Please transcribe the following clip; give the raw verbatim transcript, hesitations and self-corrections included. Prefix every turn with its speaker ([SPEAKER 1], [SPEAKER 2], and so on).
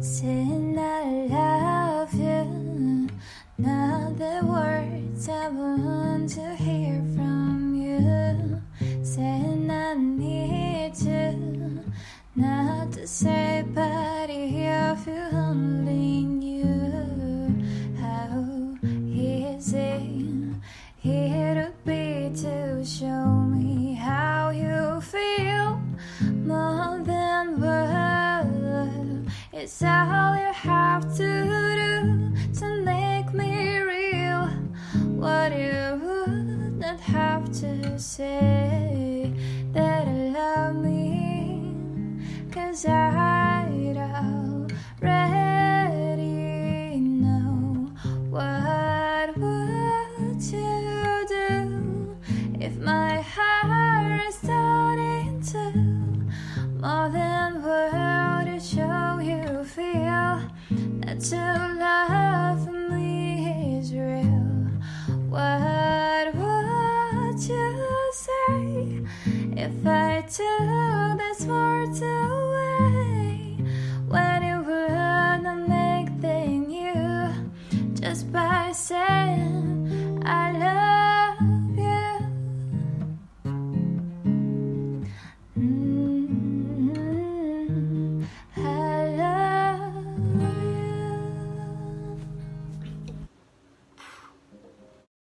[SPEAKER 1] saying I love you, not the words I want to hear from you. Saying I need you, not to say but if you only knew how easy it would be to show me how you feel. More than words, it's all you have to do to make me real. What you would not have to say that you love me, 'cause I already know. What would you do if my heart is starting to? More than words to show you feel that your love for me is real. What would you say if I took these words away? When you would not make them new, just by saying I love you.